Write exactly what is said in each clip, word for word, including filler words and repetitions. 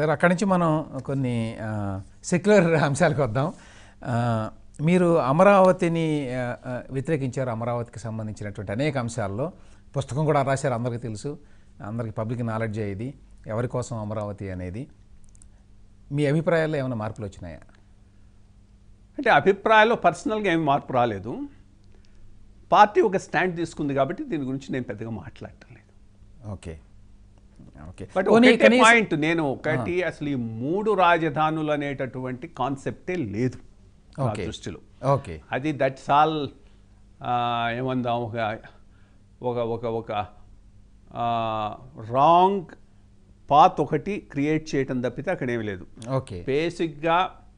సరే, అక్కడి నుంచి మనం కొన్ని సెక్యులర్ అంశాలకు వద్దాం. మీరు అమరావతిని వ్యతిరేకించారు. అమరావతికి సంబంధించినటువంటి అనేక అంశాల్లో పుస్తకం కూడా రాశారు, అందరికీ తెలుసు, అందరికీ పబ్లిక్ నాలెడ్జ్ అయ్యేది ఎవరి కోసం అమరావతి అనేది. మీ అభిప్రాయాల్లో ఏమైనా మార్పులు వచ్చినాయా? అంటే అభిప్రాయాల్లో పర్సనల్గా ఏమి మార్పు రాలేదు. పార్టీ ఒక స్టాండ్ తీసుకుంది కాబట్టి దీని గురించి నేను పెద్దగా మాట్లాడటం లేదు. ఓకే ఓకే బట్ ఒకటే పాయింట్, నేను ఒకటి అసలు ఈ మూడు రాజధానులు అనేటటువంటి కాన్సెప్టే లేదు నా దృష్టిలో. ఓకే, అది దట్స్ ఆల్ ఏమందాం ఒక ఒక ఒక ఒక రాంగ్ పాత్ ఒకటి క్రియేట్ చేయటం తప్పితే అక్కడేమి లేదు. ఓకే, బేసిక్గా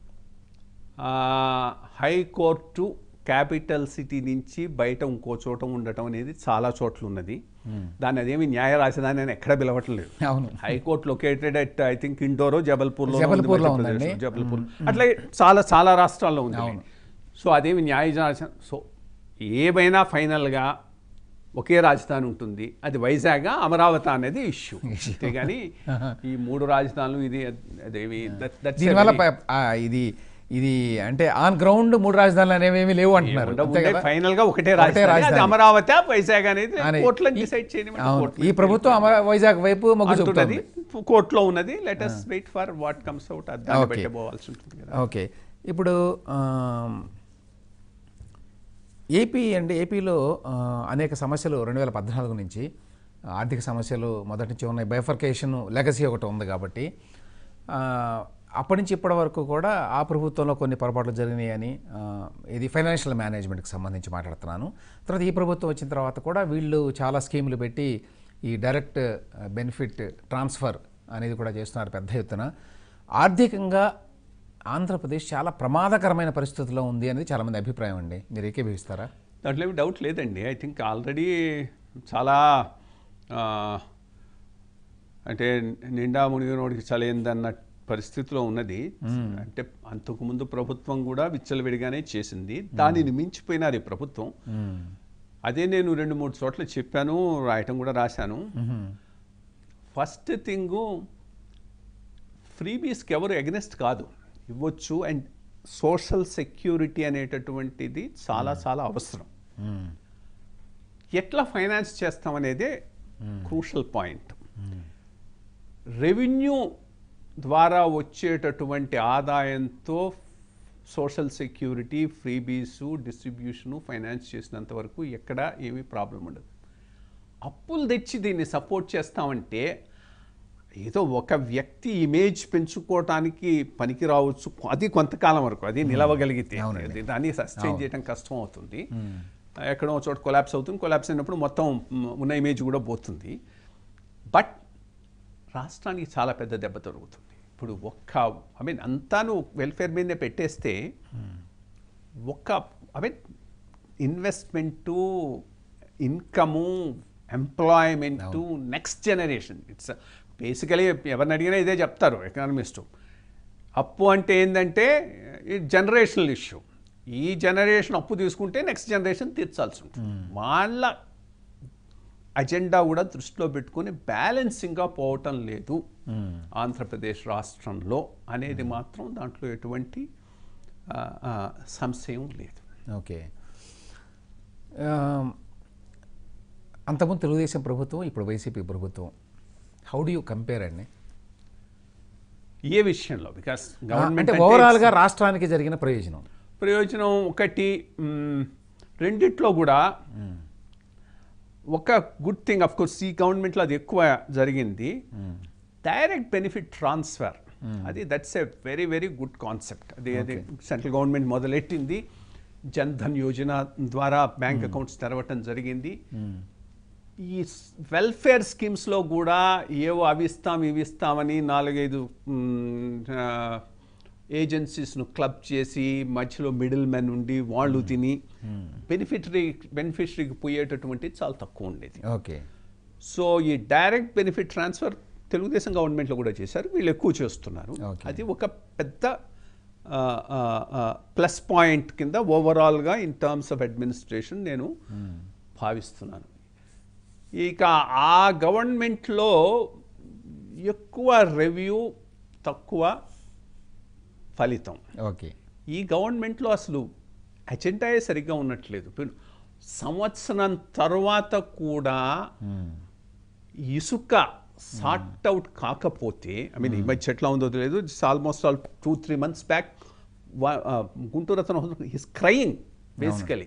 హైకోర్టు క్యాపిటల్ సిటీ నుంచి బయట ఇంకో చోట ఉండటం అనేది చాలా చోట్ల ఉన్నది. దాన్ని అదేమి న్యాయ రాజధాని అని ఎక్కడ పిలవట్లేదు. High court located at I think ఇండోరో జబల్పూర్లో జబల్పూర్ అట్లా చాలా చాలా రాష్ట్రాల్లో ఉంది. సో అదేమి న్యాయ రాజధాని. సో ఏమైనా ఫైనల్గా ఒకే రాజధాని ఉంటుంది, అది వైజాగ్ అమరావతి అనేది ఇష్యూ. అంతేగాని ఈ మూడు రాజధానులు ఇది అదేవి ఇది ఇది అంటే ఆన్ గ్రౌండ్ మూడు రాజధానులు అనేవి ఏమీ లేవు అంటున్నారు. ఫైనల్ గా ఒకటే రాజధాని అమరావతి, వైజాగ్ అనేది కోర్టులో డిసైడ్ చేయడం. ఈ ప్రభుత్వం వైజాగ్ వైపు మొగ్గు చూపుతుంది, కోర్టులో ఉన్నది. Let us wait for what comes out. దాన్ని బట్టి పోవాల్సి ఉంటుంది కదా. ఓకే, ఇప్పుడు ఏపీ అండి, ఏపీలో అనేక సమస్యలు రెండు వేల పద్నాలుగు నుంచి ఆర్థిక సమస్యలు మొదటి నుంచి ఉన్నాయి. బైఫర్కేషన్ లెగసీ ఒకటి ఉంది కాబట్టి అప్పటి నుంచి ఇప్పటి వరకు కూడా ఆ ప్రభుత్వంలో కొన్ని పొరపాట్లు జరిగినాయని, ఇది ఫైనాన్షియల్ మేనేజ్మెంట్కి సంబంధించి మాట్లాడుతున్నాను. తర్వాత ఈ ప్రభుత్వం వచ్చిన తర్వాత కూడా వీళ్ళు చాలా స్కీములు పెట్టి ఈ డైరెక్ట్ బెనిఫిట్ ట్రాన్స్ఫర్ అనేది కూడా చేస్తున్నారు పెద్ద ఎత్తున. ఆర్థికంగా ఆంధ్రప్రదేశ్ చాలా ప్రమాదకరమైన పరిస్థితుల్లో ఉంది అనేది చాలామంది అభిప్రాయం అండి. మీరు ఏకీభవిస్తారా? దాంట్లో ఏమి డౌట్ లేదండి. ఐ థింక్ ఆల్రెడీ చాలా అంటే నిండా మునిగినోడికి చలేందన్న పరిస్థితిలో ఉన్నది. అంటే అంతకుముందు ప్రభుత్వం కూడా విచ్చలవిడిగానే చేసింది, దానిని మించిపోయినారు ఈ ప్రభుత్వం. అదే నేను రెండు మూడు చోట్ల చెప్పాను, రాయటం కూడా రాశాను. ఫస్ట్ థింగు, ఫ్రీబీస్కి ఎవరు ఎగనెస్ట్ కాదు, ఇవ్వచ్చు. అండ్ సోషల్ సెక్యూరిటీ అనేటటువంటిది చాలా చాలా అవసరం. ఎట్లా ఫైనాన్స్ చేస్తామనేదే క్రూషల్ పాయింట్. రెవెన్యూ ద్వారా వచ్చేటటువంటి ఆదాయంతో social security, freebies, distribution finance చేసినంత వరకు ఎక్కడ ఏమీ ప్రాబ్లం ఉండదు. అప్పులు తెచ్చి దీన్ని సపోర్ట్ చేస్తామంటే ఏదో ఒక వ్యక్తి ఇమేజ్ పెంచుకోవటానికి పనికి రావచ్చు, అది కొంతకాలం వరకు, అది నిలవగలిగితే. దాన్ని సస్టైన్ చేయడం కష్టం అవుతుంది. ఎక్కడో చోట కొలాప్స్ అవుతుంది, కొలాప్స్ అయినప్పుడు మొత్తం ఉన్న ఇమేజ్ కూడా పోతుంది. బట్ రాష్ట్రానికి చాలా పెద్ద దెబ్బ జరుగుతుంది. ఇప్పుడు ఒక్క ఐ మీన్ అంతా నువ్వు వెల్ఫేర్ మీదే పెట్టేస్తే ఒక్క I mean investment, income, employment, next generation. It's basically ఎవరిని అడిగినా ఇదే చెప్తారు ఎకనామిస్టు. అప్పు అంటే ఏంటంటే ఈ జనరేషనల్ ఇష్యూ. ఈ జనరేషన్ అప్పు తీసుకుంటే నెక్స్ట్ జనరేషన్ తీర్చాల్సి ఉంటుంది. వాళ్ళ అజెండా కూడా దృష్టిలో పెట్టుకుని బ్యాలెన్సింగ్గా పోవటం లేదు ఆంధ్రప్రదేశ్ రాష్ట్రంలో అనేది మాత్రం దాంట్లో ఎటువంటి సంశయం లేదు. ఓకే, అంతకుముందు తెలుగుదేశం ప్రభుత్వం, ఇప్పుడు వైసీపీ ప్రభుత్వం, హౌ డు యూ కంపేర్ అండి ఏ విషయంలో? బికాస్ గవర్నమెంట్ ఓవరాల్గా రాష్ట్రానికి జరిగిన ప్రయోజనం ప్రయోజనం ఒకటి, రెండిట్లో కూడా ఒక గుడ్ థింగ్, అఫ్ కోర్స్ ఈ గవర్నమెంట్లో అది ఎక్కువ జరిగింది, డైరెక్ట్ బెనిఫిట్ ట్రాన్స్ఫర్. అది that's a very very good concept. అది అది సెంట్రల్ గవర్నమెంట్ మొదలెట్టింది. జన్ ధన్ యోజన ద్వారా బ్యాంక్ అకౌంట్స్ తెరవటం జరిగింది. ఈ వెల్ఫేర్ స్కీమ్స్లో కూడా ఏవో అవి ఇస్తాం ఇవి ఇస్తామని నాలుగైదు ఏజెన్సీస్ను క్లబ్ చేసి మధ్యలో మిడిల్ మెన్ ఉండి వాళ్ళు తిని బెనిఫిటరీ బెనిఫిషరీకి పోయేటటువంటి చాలా తక్కువ ఉండేది. ఓకే, సో ఈ డైరెక్ట్ బెనిఫిట్ ట్రాన్స్ఫర్ తెలుగుదేశం గవర్నమెంట్లో కూడా చేశారు, వీళ్ళు ఎక్కువ చేస్తున్నారు. అది ఒక పెద్ద ప్లస్ పాయింట్ కింద ఓవరాల్గా ఇన్ టర్మ్స్ ఆఫ్ అడ్మినిస్ట్రేషన్ నేను భావిస్తున్నాను. ఇక ఆ గవర్నమెంట్లో ఎక్కువ రెవ్యూ తక్కువ ఫలితం. ఓకే. ఈ గవర్నమెంట్లో అసలు అజెండాయే సరిగ్గా ఉన్నట్లేదు. సంవత్సరం తర్వాత కూడా ఇసుక సార్ట్ అవుట్ కాకపోతే, ఐ మీన్ ఈ మధ్య ఎట్లా ఉందో తెలియదు, it's almost all two three months back Guntur అతను హిస్ క్రయింగ్ బేసికలీ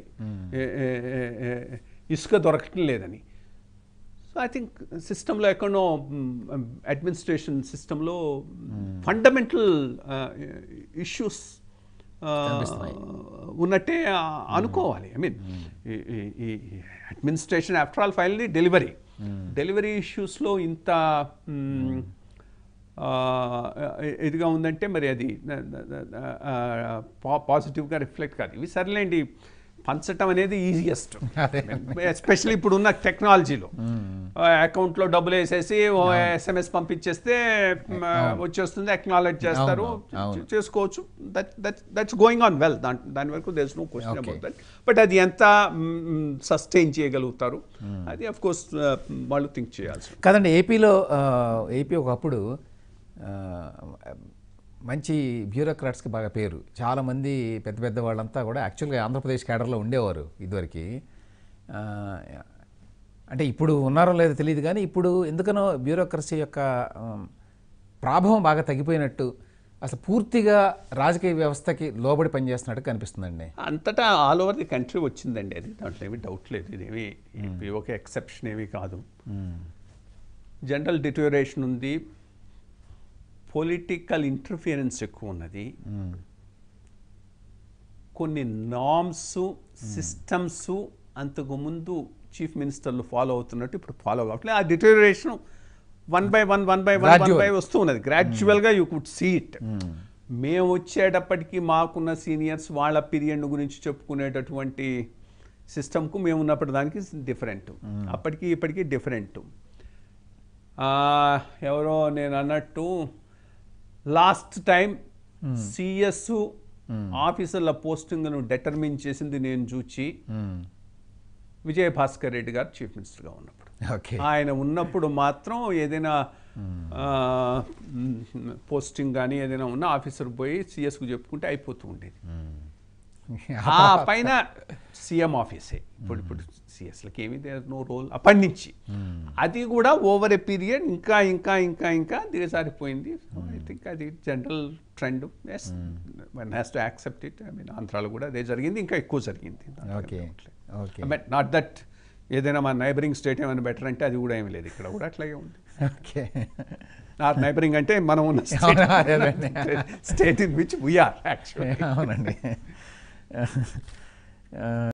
ఇసుక దొరకటం లేదని. సో ఐ థింక్ సిస్టంలో ఎక్కడో అడ్మినిస్ట్రేషన్ సిస్టంలో ఫండమెంటల్ ఇష్యూస్ ఉన్నట్టే అనుకోవాలి. ఐ మీన్ ఈ administration after all finally delivery delivery ఇష్యూస్లో ఇంత ఇదిగా ఉందంటే మరి అది పాజిటివ్గా రిఫ్లెక్ట్ కాదు. ఇవి సర్లేండి, పంచటం అనేది ఈజియెస్ట్, ఎస్పెషల్లీ ఇప్పుడు ఉన్న టెక్నాలజీలో. అకౌంట్లో డబ్బులు వేసేసి ఎస్ఎంఎస్ పంపించేస్తే వచ్చేస్తుంది, అక్నాలెడ్జ్ చేస్తారు, చేసుకోవచ్చు. That that that's going on well. దాని దాని వరకు there is no question about that. But అది ఎంత సస్టైన్ చేయగలుగుతారు అది అఫ్ కోర్స్ వాళ్ళు థింక్ చేయాల్సి. కాదండి, ఏపీలో ఏపీ ఒకప్పుడు మంచి బ్యూరోక్రాట్స్కి బాగా పేరు. చాలామంది పెద్ద పెద్ద వాళ్ళంతా కూడా యాక్చువల్గా ఆంధ్రప్రదేశ్ క్యాడర్లో ఉండేవారు ఇదివరకు. అంటే ఇప్పుడు ఉన్నారో లేదో తెలియదు, కానీ ఇప్పుడు ఎందుకనో బ్యూరోక్రసీ యొక్క ప్రాభవం బాగా తగ్గిపోయినట్టు, అసలు పూర్తిగా రాజకీయ వ్యవస్థకి లోబడి పనిచేస్తున్నట్టు కనిపిస్తుందండి. అంతటా ఆల్ ఓవర్ ది కంట్రీ వచ్చిందండి అది, దాంట్లో ఏమీ డౌట్ లేదు. ఇదేమి ఒక ఎక్సెప్షన్ ఏమీ కాదు. జనరల్ డిటోరేషన్ ఉంది, పొలిటికల్ ఇంటర్ఫియరెన్స్ ఎక్కువ ఉన్నది, కొన్ని నామ్స్ సిస్టమ్స్ అంతకుముందు చీఫ్ మినిస్టర్లు ఫాలో అవుతున్నట్టు ఇప్పుడు ఫాలో కావట్లేదు. ఆ deterioration one by one one by one one by వస్తూ ఉన్నది గ్రాడ్యువల్గా. You could see it. మేము వచ్చేటప్పటికి మాకున్న సీనియర్స్ వాళ్ళ పీరియడ్ గురించి చెప్పుకునేటటువంటి సిస్టమ్కు మేము ఉన్నప్పటి దానికి డిఫరెంట్, అప్పటికి ఇప్పటికీ డిఫరెంట్. ఎవరో నేను అన్నట్టు లాస్ట్ టైం సిఎస్ ఆఫీసర్ల పోస్టింగ్ను డిటర్మిన్ చేసింది నేను చూచి విజయ భాస్కర్ రెడ్డి గారు చీఫ్ మినిస్టర్గా ఉన్నప్పుడు. ఆయన ఉన్నప్పుడు మాత్రం ఏదైనా పోస్టింగ్ కానీ ఏదైనా ఉన్న ఆఫీసర్ పోయి సిఎస్కు చెప్పుకుంటే అయిపోతూ ఉండేది. ఆ పైన సీఎం ఆఫీసే. ఇప్పుడు ఇప్పుడు సిఎస్లకి ఏమీ నో రోల్ అప్పటి నుంచి. అది కూడా ఓవర్ ఏ పీరియడ్ ఇంకా ఇంకా ఇంకా ఇంకా దిగజారిపోయింది. ఐ థింక్ అది general trend. Yes, one has to accept it. I mean ఆంధ్రాలో కూడా అదే జరిగింది, ఇంకా ఎక్కువ జరిగింది. బట్ నాట్ దట్ ఏదైనా మన నైబరింగ్ స్టేట్ ఏమైనా బెటర్ అంటే అది కూడా ఏమీ లేదు, ఇక్కడ కూడా అట్లాగే ఉంది. ఓకే, నాట్ నైబరింగ్ అంటే మనం ఉన్న state in which we are actually. అవునండి.